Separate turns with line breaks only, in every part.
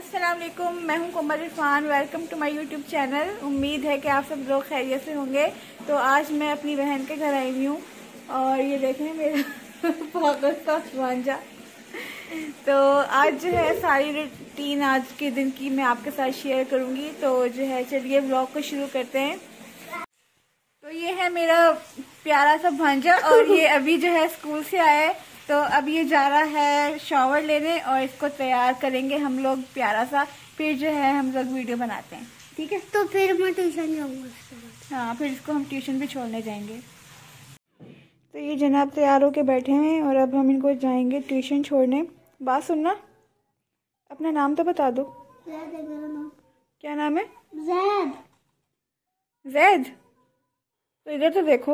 अस्सलाम वालेकुम, मैं हूं Komal Irfan. Welcome to my YouTube channel. उम्मीद है कि आप सब लोग खैरियत से होंगे। तो आज मैं अपनी बहन के घर आई हुई हूँ और ये देखें मेरा पागल का भांजा। तो आज जो है सारी रूटीन आज के दिन की मैं आपके साथ शेयर करूँगी। तो जो है चलिए व्लॉग को शुरू करते हैं। तो ये है मेरा प्यारा सा भांजा और ये अभी जो है स्कूल से आया है। तो अब ये जा रहा है शॉवर लेने और इसको तैयार करेंगे हम लोग प्यारा सा, फिर जो है हम लोग वीडियो बनाते हैं। ठीक है,
तो फिर मैं ट्यूशन जाऊंगा।
हाँ, फिर इसको हम ट्यूशन भी छोड़ने जाएंगे। तो ये जनाब तैयार होके बैठे हैं और अब हम इनको जाएंगे ट्यूशन छोड़ने। बात सुनना, अपना नाम तो बता दो।
जैद है मेरा नाम।
क्या नाम है?
जैद।
जैद? तो इधर तो देखो।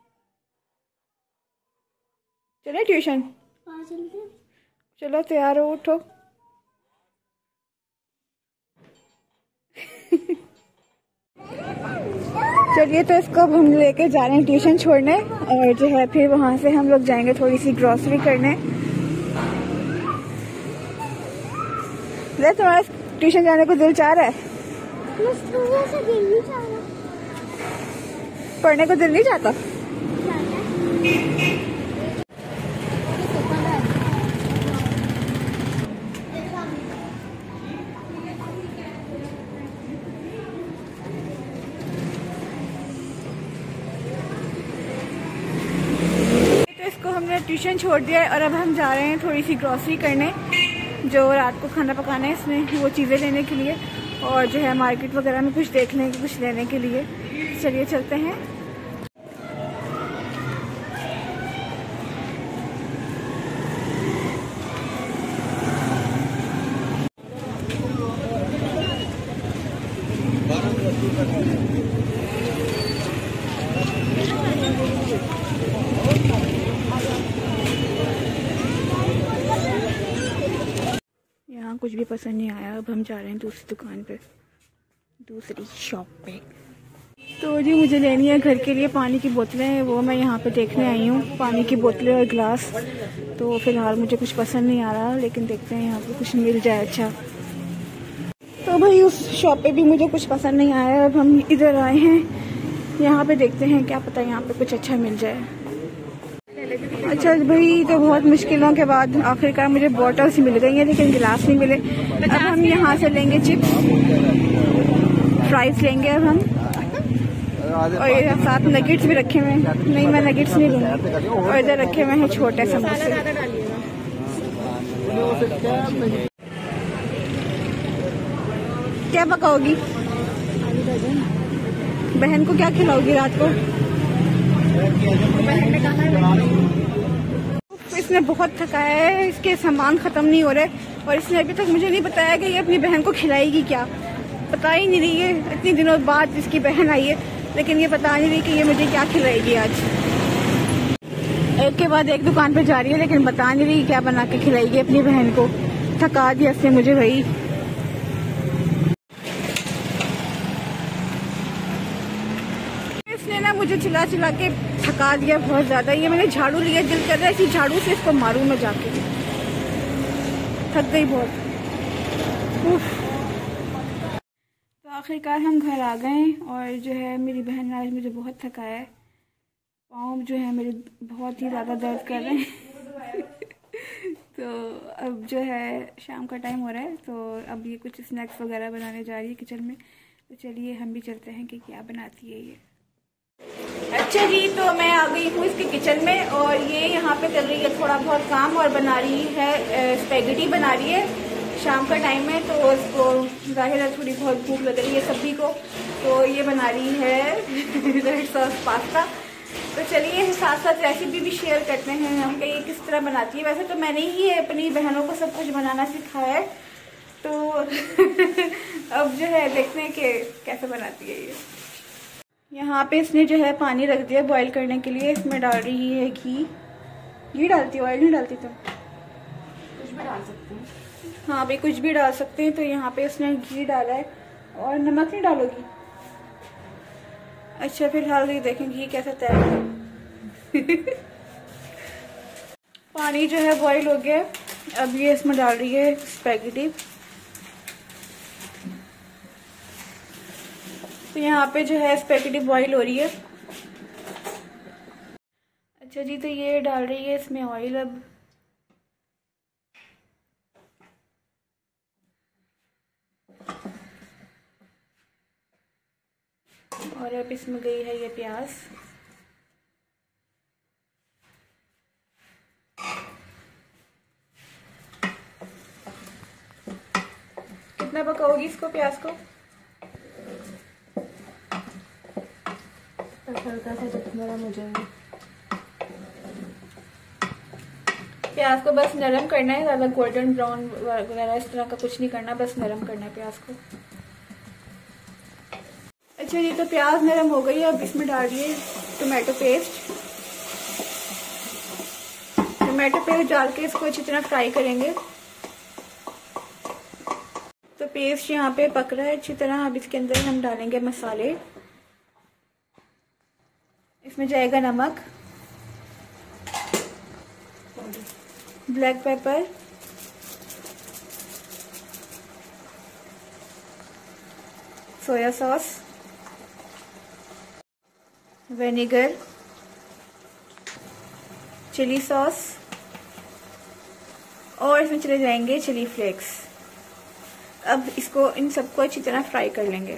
चले ट्यूशन?
हाँ चलते।
चलो तैयार हो, उठो। चलिए, तो इसको अब हम लेके जा रहे हैं ट्यूशन छोड़ने और जो है फिर वहां से हम लोग जाएंगे थोड़ी सी ग्रोसरी करने। तुम्हारा ट्यूशन जाने को दिल चाह रहा है?
से दिल नहीं चाह रहा।
पढ़ने को दिल नहीं चाहता? हमने ट्यूशन छोड़ दिया है और अब हम जा रहे हैं थोड़ी सी ग्रोसरी करने, जो रात को खाना पकाना है इसमें, वो चीज़ें लेने के लिए और जो है मार्केट वगैरह में कुछ देखने कुछ लेने के लिए। चलिए चलते हैं। यहाँ कुछ भी पसंद नहीं आया, अब हम जा रहे हैं दूसरी दुकान पे, दूसरी शॉप पे। तो जी मुझे लेनी है घर के लिए पानी की बोतलें, वो मैं यहाँ पे देखने आई हूँ, पानी की बोतलें और ग्लास। तो फिलहाल मुझे कुछ पसंद नहीं आ रहा, लेकिन देखते हैं यहाँ पे कुछ मिल जाए अच्छा। तो भाई उस शॉप पे भी मुझे कुछ पसंद नहीं आया, अब हम इधर आए हैं, यहाँ पे देखते हैं, क्या पता यहाँ पे कुछ अच्छा मिल जाए। अच्छा भाई, तो बहुत मुश्किलों के बाद आखिरकार मुझे बॉटल्स मिल गई हैं, लेकिन गिलास नहीं मिले। अब हम यहाँ से लेंगे चिप्स, फ्राइज लेंगे अब हम, और ये साथ नगेट्स भी रखे हुए हैं। नहीं, मैं नगेट्स नहीं लूँगी। और इधर रखे हुए हैं छोटे समोसे। क्या पकाओगी? बहन को क्या खिलाओगी रात को? इसने बहुत थकाया है, इसके सामान खत्म नहीं हो रहे और इसने अभी तक मुझे नहीं बताया कि ये अपनी बहन को खिलाएगी क्या। पता ही नहीं रही है, इतनी दिनों बाद इसकी बहन आई है, लेकिन ये पता नहीं रही कि ये मुझे क्या खिलाएगी आज। एक के बाद एक दुकान पे जा रही है, लेकिन बता नहीं रही क्या बना के खिलाएगी अपनी बहन को। थका दिया इसने मुझे भाई। इसने ना मुझे चिल्ला चिल्ला के थका दिया बहुत ज्यादा। ये मैंने झाड़ू लिया, दिल कर रहा है इसी झाड़ू से इसको मारूं मैं जाके। थक गई बहुत। तो आखिरकार हम घर आ गए और जो है मेरी बहन ने आज मुझे बहुत थकाया है। पाँव जो है मेरे बहुत ही ज़्यादा दर्द कर रहे हैं। तो अब जो है शाम का टाइम हो रहा है, तो अब ये कुछ स्नैक्स वगैरह बनाने जा रही है किचन में। तो चलिए हम भी चलते हैं कि क्या बनाती है ये। अच्छा जी, तो मैं आ गई हूँ इसके किचन में और ये यहाँ पे कर रही है थोड़ा बहुत काम और बना रही है स्पेगेटी बना रही है। शाम का टाइम है तो उसको जाहिर है थोड़ी बहुत भूख लग रही है सभी को, तो ये बना रही है रेड सॉस पास्ता। तो चलिए साथ साथ रेसिपी भी शेयर करते हैं हम कि ये किस तरह बनाती है। वैसे तो मैंने ही अपनी बहनों को सब कुछ बनाना सिखाया है, तो अब जो है देखते हैं कि कैसे बनाती है ये। यहाँ पे इसने जो है पानी रख दिया बॉईल करने के लिए। इसमें डाल रही है घी। घी डालती है, ऑयल नहीं डालती? तो कुछ भी डाल सकते हैं। हाँ भाई, कुछ भी डाल सकते हैं। तो यहाँ पे इसने घी डाला है। और नमक नहीं डालोगी? अच्छा, फिलहाल ये देखें घी कैसा तैयार है। पानी जो है बॉईल हो गया। अब ये इसमें डाल रही है स्पैगेटी। तो यहाँ पे जो है स्पैगेटी बॉईल हो रही है। अच्छा जी, तो ये डाल रही है इसमें ऑयल अब। और अब इसमें गई है ये प्याज। कितना पकाओगी इसको, प्याज को?
हल्का सा जब नरम हो जाएंगे।
प्याज को बस नरम करना है, ज़्यादा गोल्डन ब्राउन वगैरह इस तरह का कुछ नहीं करना, बस नरम करना है प्याज को। अच्छा जी, तो प्याज नरम हो गई है। अब इसमें डाल दिए टोमेटो पेस्ट। टोमेटो पेस्ट डाल के इसको अच्छी तरह फ्राई करेंगे। तो पेस्ट यहाँ पे पक रहा है अच्छी तरह। अब इसके अंदर हम डालेंगे मसाले। इसमें जाएगा नमक, black pepper, soya sauce, vinegar, chilli sauce और इसमें चले जाएंगे चिली फ्लेक्स। अब इसको इन सबको अच्छी तरह फ्राई कर लेंगे।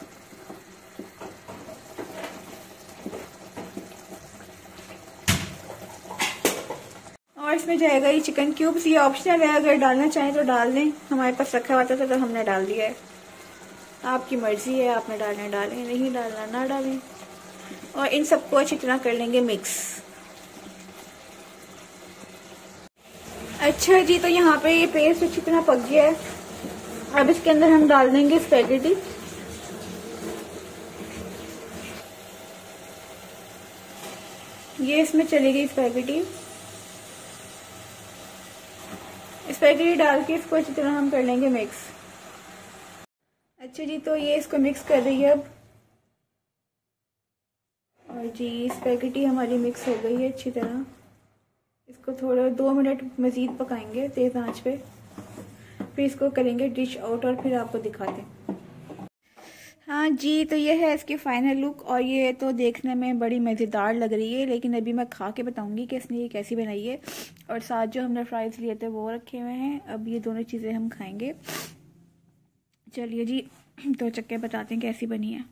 और इसमें जाएगा ये चिकन क्यूब्स। ये ऑप्शनल है, अगर डालना चाहें तो डाल दें। हमारे पास रखा हुआ था तो हमने डाल दिया है। आपकी मर्जी है, आपने डालना डालें, नहीं डालना ना डालें। और इन सबको अच्छी तरह कर लेंगे मिक्स। अच्छा जी, तो यहाँ पे ये पेस्ट अच्छी तरह पक गया है। अब इसके अंदर हम डाल देंगे स्पैगेटी। ये इसमें चलेगी स्पैगेटी। स्पैगेटी डाल के इसको अच्छी तरह हम कर लेंगे मिक्स। अच्छा जी, तो ये इसको मिक्स कर रही है अब। और जी स्पैगेटी हमारी मिक्स हो गई है अच्छी तरह। इसको थोड़ा 2 मिनट मज़ीद पकाएंगे तेज़ आंच पे। फिर इसको करेंगे डिश आउट और फिर आपको दिखाते हैं। हाँ जी, तो ये है इसकी फाइनल लुक। और ये तो देखने में बड़ी मज़ेदार लग रही है, लेकिन अभी मैं खा के बताऊंगी कि इसने ये कैसी बनाई है। और साथ जो हमने फ्राइज़ लिए थे वो रखे हुए हैं। अब ये दोनों चीज़ें हम खाएंगे। चलिए जी, तो चक्के बताते हैं कैसी बनी है।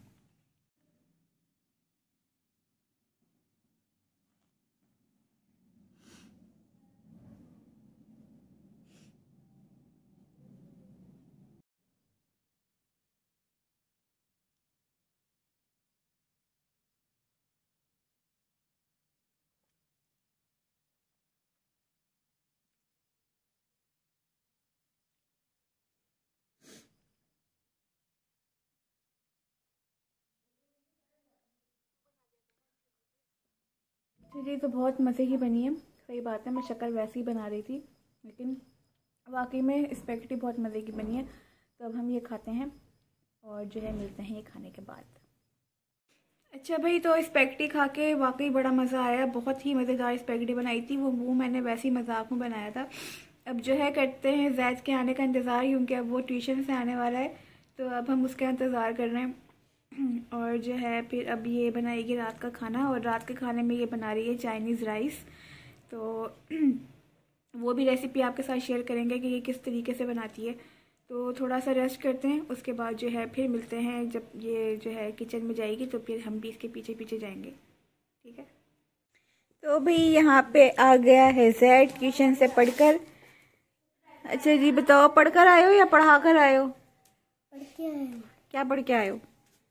जी तो बहुत मज़े की बनी है। सही बात है, मैं शक्कर वैसे ही बना रही थी, लेकिन वाकई में स्पैगेटी बहुत मज़े की बनी है। तो अब हम ये खाते हैं और जो है मिलते हैं ये खाने के बाद। अच्छा भाई, तो स्पैगेटी खा के वाकई बड़ा मज़ा आया। बहुत ही मज़ेदार स्पैगेटी बनाई थी। वो मैंने वैसे ही मजाक में बनाया था। अब जो है करते हैं जैद के आने का इंतज़ार, क्योंकि अब वो ट्यूशन से आने वाला है। तो अब हम उसका इंतज़ार कर रहे हैं। और जो है फिर अब ये बनाएगी रात का खाना। और रात के खाने में ये बना रही है चाइनीज़ राइस। तो वो भी रेसिपी आपके साथ शेयर करेंगे कि ये किस तरीके से बनाती है। तो थोड़ा सा रेस्ट करते हैं, उसके बाद जो है फिर मिलते हैं। जब ये जो है किचन में जाएगी तो फिर हम भी इसके पीछे पीछे जाएंगे, ठीक है। तो भाई यहाँ पे आ गया है जैद ट्यूशन से पढ़कर। अच्छा जी बताओ, पढ़कर आए हो या पढ़ा कर आए हो?
पढ़ के आए हो।
क्या पढ़ के आए हो?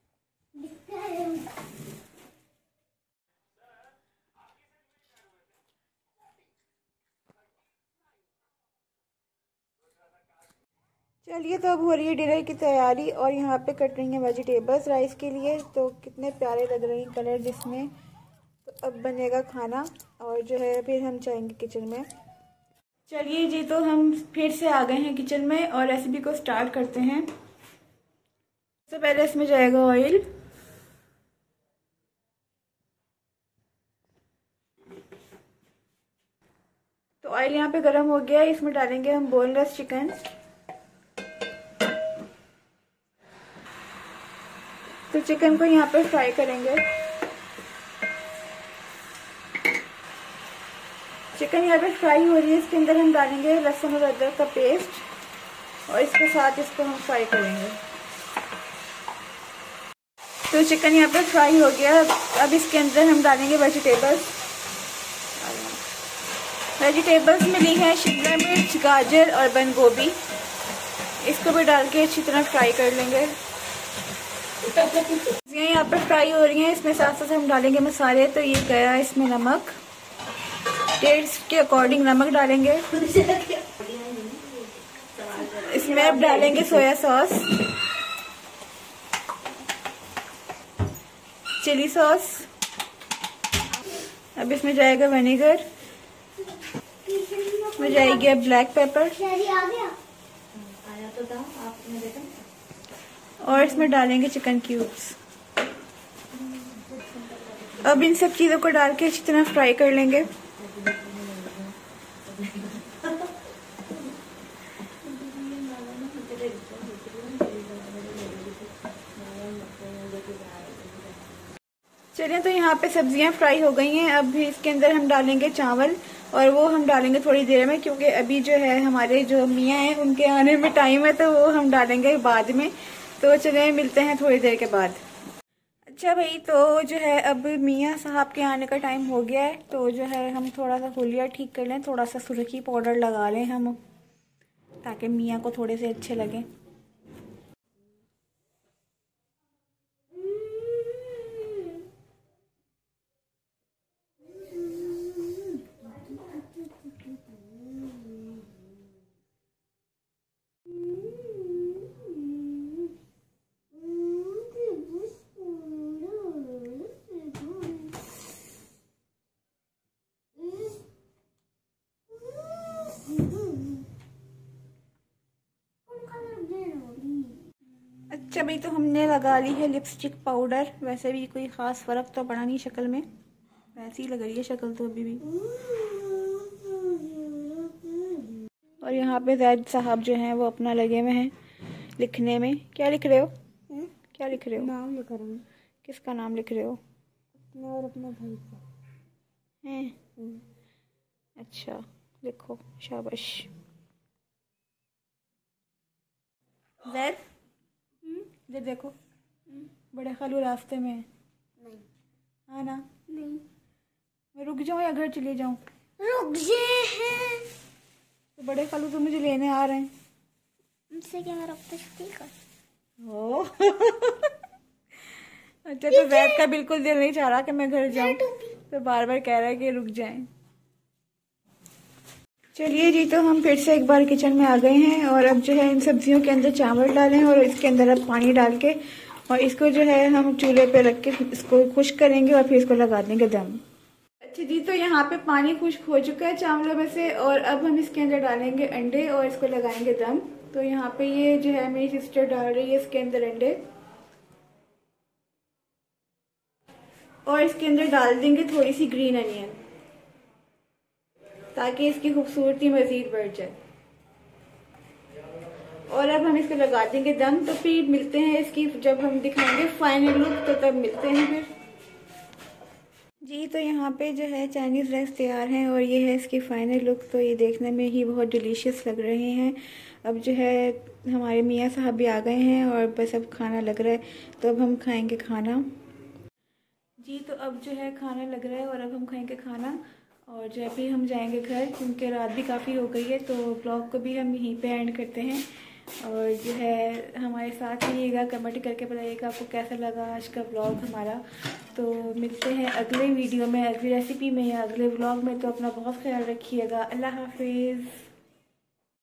चलिए, तो अब हो रही है डिनर की तैयारी। और यहाँ पे कट रही हैं वेजिटेबल्स राइस के लिए। तो कितने प्यारे लग रहे हैं कलर जिसमें। तो अब बनेगा खाना और जो है फिर हम जाएंगे किचन में। चलिए जी, तो हम फिर से आ गए हैं किचन में और रेसिपी को स्टार्ट करते हैं। सबसे पहले इसमें जाएगा ऑयल। तो ऑयल यहाँ पे गर्म हो गया है। इसमें डालेंगे हम बोनलेस चिकन। तो चिकन को यहाँ पे फ्राई करेंगे। चिकन यहाँ पे फ्राई हो रही है, इसके अंदर हम डालेंगे लहसुन और अदरक का पेस्ट और इसके साथ इसको हम फ्राई करेंगे। तो चिकन यहाँ पे फ्राई हो गया। अब इसके अंदर हम डालेंगे वेजिटेबल्स। वेजिटेबल्स मिली है शिमला मिर्च, गाजर और बंद गोभी। इसको भी डाल के अच्छी तरह फ्राई कर लेंगे। यहाँ पे फ्राई हो रही हैं, इसमें साथ साथ हम डालेंगे मसाले। तो ये गया इसमें नमक, टेस्ट के अकॉर्डिंग नमक डालेंगे। इसमें अब डालेंगे सोया सॉस, चिली सॉस। अब इसमें जाएगा विनेगर, इसमें जाएगी अब ब्लैक पेपर और इसमें डालेंगे चिकन क्यूब्स। अब इन सब चीजों को डाल के अच्छी तरह फ्राई कर लेंगे। चलिए, तो यहाँ पे सब्जियां फ्राई हो गई हैं। अब इसके अंदर हम डालेंगे चावल और वो हम डालेंगे थोड़ी देर में, क्योंकि अभी जो है हमारे जो मियाँ हैं उनके आने में टाइम है, तो वो हम डालेंगे बाद में। तो चलिए मिलते हैं थोड़ी देर के बाद। अच्छा भाई, तो जो है अब मियाँ साहब के आने का टाइम हो गया है, तो जो है हम थोड़ा सा हुलिया ठीक कर लें, थोड़ा सा सुर्खी पाउडर लगा लें हम, ताकि मियाँ को थोड़े से अच्छे लगें। अच्छा भाई, तो हमने लगा ली है लिपस्टिक पाउडर। वैसे भी कोई ख़ास फ़र्क तो पड़ा नहीं शक्ल में, वैसी ही लग रही है शक्ल तो अभी भी। और यहाँ पे जैद साहब जो हैं वो अपना लगे हुए हैं लिखने में। क्या लिख रहे हो? क्या लिख रहे हो?
नाम लिख रहा हूँ।
किसका नाम लिख रहे हो?
अपना और अपना भाई का
हैं? अच्छा, लिखो, शाबाश। जैद, इधर देखो, बड़े खालू रास्ते में है।
नहीं।
हाँ ना?
नहीं।
मैं रुक जाऊँ या घर चले जाऊँ?
रुक हैं।
तो बड़े खालू तो मुझे लेने आ रहे हैं।
उनसे क्या मेरा ठीक है?
ओ अच्छा, तो जैद का बिल्कुल दिल नहीं चाह रहा कि मैं घर जाऊँ, तो बार बार कह रहा है कि रुक जाएं। चलिए जी, तो हम फिर से एक बार किचन में आ गए हैं और अब जो है इन सब्जियों के अंदर चावल डालें और इसके अंदर अब पानी डाल के और इसको जो है हम चूल्हे पे रख के इसको खुश्क करेंगे और फिर इसको लगा देंगे दम। अच्छा जी, तो यहाँ पे पानी खुश्क हो चुका है चावलों में से और अब हम इसके अंदर डालेंगे अंडे और इसको लगाएंगे दम। तो यहाँ पे ये जो है मेरी सिस्टर डाल रही है इसके अंदर अंडे और इसके अंदर डाल देंगे थोड़ी सी ग्रीन अनियन, ताकि इसकी खूबसूरती मजीद बढ़ जाए। और अब हम इसको लगा देंगे दम। तो फिर मिलते हैं इसकी, जब हम दिखाएंगे फाइनल लुक, तो तब मिलते हैं फिर जी। तो यहाँ पे जो है चाइनीज़ राइस तैयार हैं और ये है इसकी फाइनल लुक। तो ये देखने में ही बहुत डिलीशियस लग रहे हैं। अब जो है हमारे मियाँ साहब भी आ गए हैं और बस अब खाना लग रहा है, तो अब हम खाएंगे खाना जी। तो अब जो है खाना लग रहा है और अब हम खाएंगे खाना और जो है फिर हम जाएंगे घर, क्योंकि रात भी काफ़ी हो गई है। तो ब्लॉग को भी हम यहीं पे एंड करते हैं और जो है हमारे साथ रहिएगा, कमेंट करके बताइएगा आपको कैसा लगा आज का ब्लॉग हमारा। तो मिलते हैं अगले वीडियो में, अगली रेसिपी में या अगले ब्लॉग में। तो अपना बहुत ख्याल रखिएगा। अल्लाह हाफिज़।